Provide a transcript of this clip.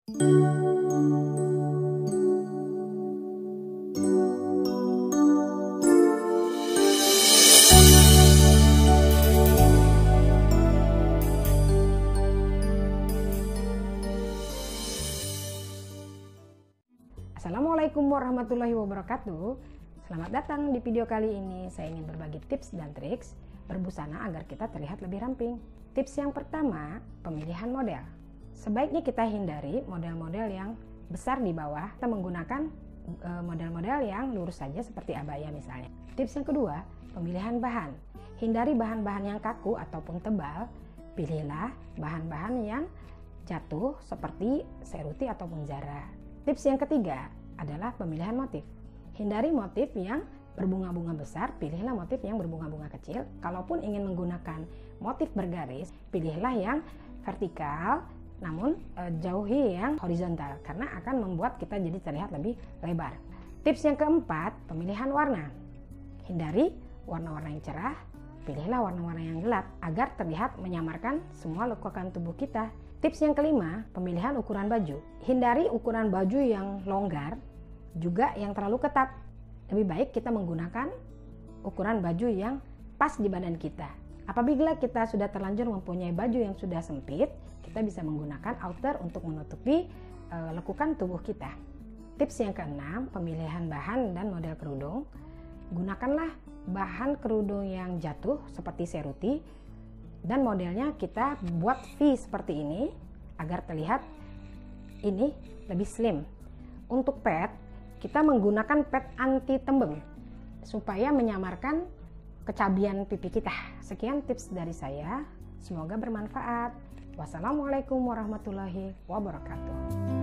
Assalamualaikum warahmatullahi wabarakatuh. Selamat datang di video kali ini. Saya ingin berbagi tips dan triks berbusana agar kita terlihat lebih ramping. Tips yang pertama, pemilihan model. Sebaiknya kita hindari model-model yang besar di bawah. Kita menggunakan model-model yang lurus saja seperti abaya misalnya. Tips yang kedua, pemilihan bahan. Hindari bahan-bahan yang kaku ataupun tebal. Pilihlah bahan-bahan yang jatuh seperti seruti ataupun zara. Tips yang ketiga adalah pemilihan motif. Hindari motif yang berbunga-bunga besar, pilihlah motif yang berbunga-bunga kecil. Kalaupun ingin menggunakan motif bergaris, pilihlah yang vertikal, namun jauhi yang horizontal karena akan membuat kita jadi terlihat lebih lebar. Tips yang keempat, pemilihan warna. Hindari warna-warna yang cerah, pilihlah warna-warna yang gelap agar terlihat menyamarkan semua lekukan tubuh kita. Tips yang kelima, pemilihan ukuran baju. Hindari ukuran baju yang longgar, juga yang terlalu ketat. Lebih baik kita menggunakan ukuran baju yang pas di badan kita. Apabila kita sudah terlanjur mempunyai baju yang sudah sempit, kita bisa menggunakan outer untuk menutupi lekukan tubuh kita. Tips yang keenam, pemilihan bahan dan model kerudung. Gunakanlah bahan kerudung yang jatuh seperti seruti dan modelnya kita buat V seperti ini agar terlihat ini lebih slim. Untuk pet, kita menggunakan pet anti tembem supaya menyamarkan kecabian pipi kita. Sekian tips dari saya, semoga bermanfaat. Wassalamualaikum warahmatullahi wabarakatuh.